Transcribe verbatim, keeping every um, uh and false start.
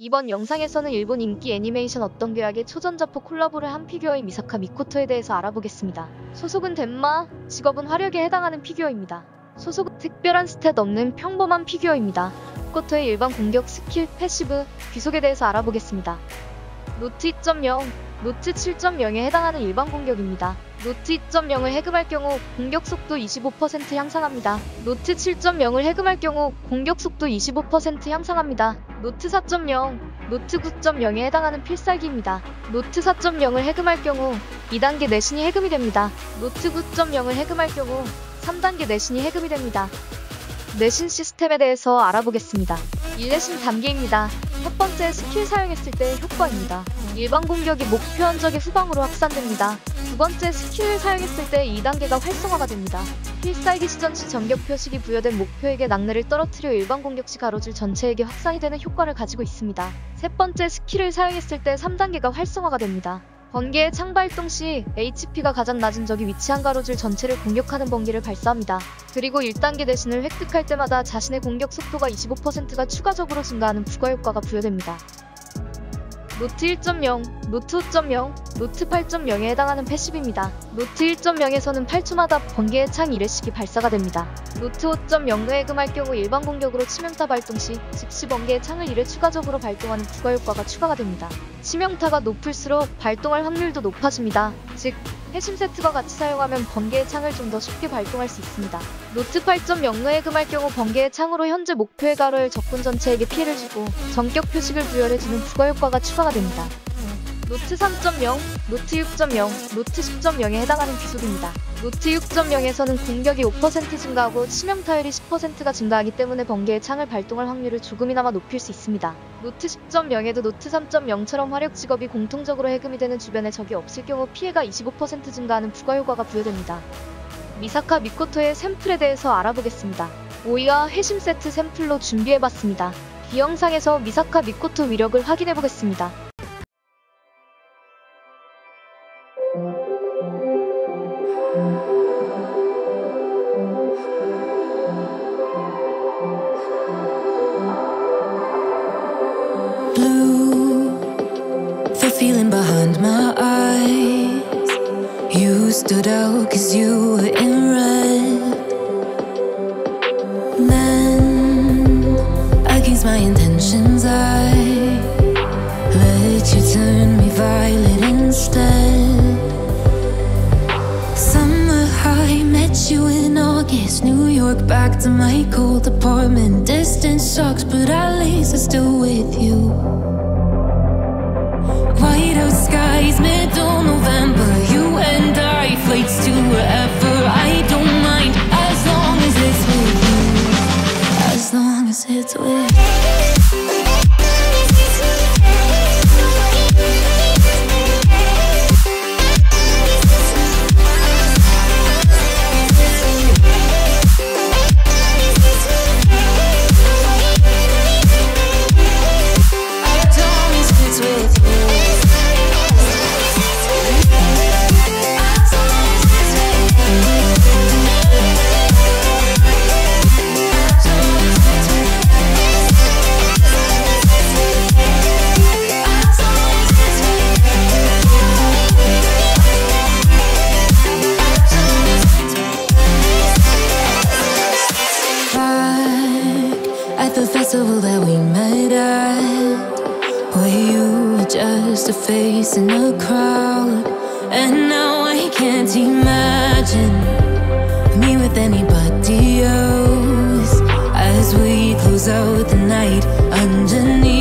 이번 영상에서는 일본 인기 애니메이션 어떤 계약의 초전자포 콜라보를 한 피규어인 미사카 미코토에 대해서 알아보겠습니다. 소속은 덴마, 직업은 화력에 해당하는 피규어입니다. 소속은 특별한 스탯 없는 평범한 피규어입니다. 미코토의 일반 공격 스킬, 패시브, 귀속에 대해서 알아보겠습니다. 노트 이 점 영, 노트 칠 점 영에 해당하는 일반 공격입니다. 노트 이 점 영을 해금할 경우 공격 속도 이십오 퍼센트 향상합니다. 노트 칠 점 영을 해금할 경우 공격 속도 이십오 퍼센트 향상합니다. 노트 사 점 영, 노트 구 점 영에 해당하는 필살기입니다. 노트 사 점 영을 해금할 경우 이 단계 내신이 해금이 됩니다. 노트 구 점 영을 해금할 경우 삼 단계 내신이 해금이 됩니다. 내신 시스템에 대해서 알아보겠습니다. 일 내신 단계입니다. 첫 번째 스킬 사용했을 때의 효과입니다. 일반 공격이 목표 흔적의 후방으로 확산됩니다. 두 번째 스킬을 사용했을 때 이 단계가 활성화가 됩니다. 필살기 시전 시 전격 표식이 부여된 목표에게 낙뢰를 떨어뜨려 일반 공격 시 가로줄 전체에게 확산이 되는 효과를 가지고 있습니다. 세 번째 스킬을 사용했을 때 삼 단계가 활성화가 됩니다. 번개의 창 발동 시 에이치피가 가장 낮은 적이 위치한 가로줄 전체를 공격하는 번개를 발사합니다. 그리고 일 단계 내신을 획득할 때마다 자신의 공격 속도가 이십오 퍼센트가 추가적으로 증가하는 부가효과가 부여됩니다. 노트 일 점 영, 노트 오 점 영, 노트 팔 점 영에 해당하는 패시브입니다. 노트 일 점 영에서는 팔 초마다 번개의 창 일 회씩이 발사가 됩니다. 노트 오 점 영을 해금할 경우 일반 공격으로 치명타 발동 시 즉시 번개의 창을 일 회 추가적으로 발동하는 부가효과가 추가가 됩니다. 치명타가 높을수록 발동할 확률도 높아집니다. 즉, 해심 세트와 같이 사용하면 번개의 창을 좀 더 쉽게 발동할 수 있습니다. 노트 팔 점 영을 해금할 경우 번개의 창으로 현재 목표의 가로를 적군 전체에게 피해를 주고 전격 표식을 부여해주는 부가효과가 추가가 됩니다. 노트 삼 점 영, 노트 육 점 영, 노트 십 점 영에 해당하는 귀속입니다. 노트 육 점 영에서는 공격이 오 퍼센트 증가하고 치명타율이 십 퍼센트가 증가하기 때문에 번개의 창을 발동할 확률을 조금이나마 높일 수 있습니다. 노트 십 점 영에도 노트 삼 점 영처럼 화력 직업이 공통적으로 해금이 되는 주변에 적이 없을 경우 피해가 이십오 퍼센트 증가하는 부가효과가 부여됩니다. 미사카 미코토의 샘플에 대해서 알아보겠습니다. 오이와 회심 세트 샘플로 준비해봤습니다. 이 영상에서 미사카 미코토 위력을 확인해보겠습니다. Blue, the feeling behind my eyes. You stood out cause you were in red. Then, against my intentions I let you turn me violet instead. Summer high, met you in August. New York, back to my cold apartment. Distance sucks, but at least I'm still with you. Whiteout skies, middle November. You and I, flights to wherever. I don't mind, as long as it's with you. As long as it's with you. At the festival that we met at, where you were just a face in a crowd. And now I can't imagine me with anybody else, as we close out the night underneath